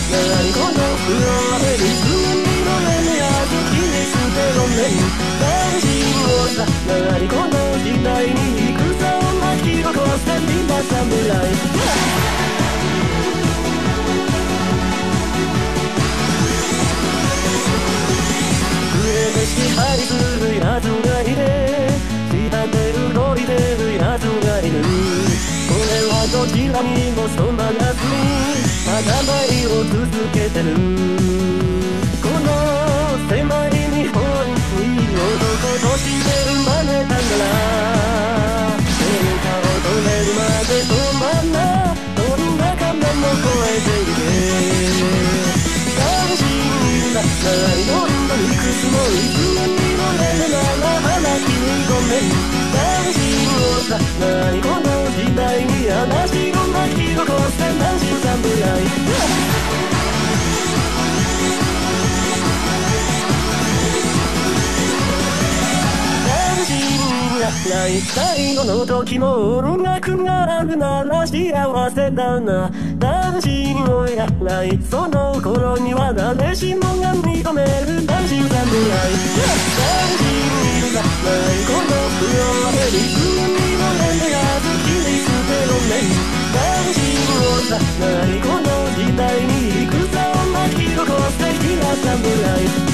何この黒いリズムに乗れねや好きにしてごめん男子をさ何この時代に戦を巻き起こしてみた侍支配する奴がいて仕立てる動いてる奴がいる俺はどちらにも染まらずに戦いを続けてるこの狭い日本に男として生まれたから変化を止めるまで止まんなどんな壁も越えていけ安心だどんな理屈もいつもに乗れるなら花君ごめん男子をさ何この時代に話を巻き起こして男子侍最後の時も音楽があるなら幸せだな男子をやらないその頃には誰しもが認める男子侍男子いらないこの不要でリズムに乗れねや好きにしてごめん男子をさないこの時代に戦を巻き起こしてきた侍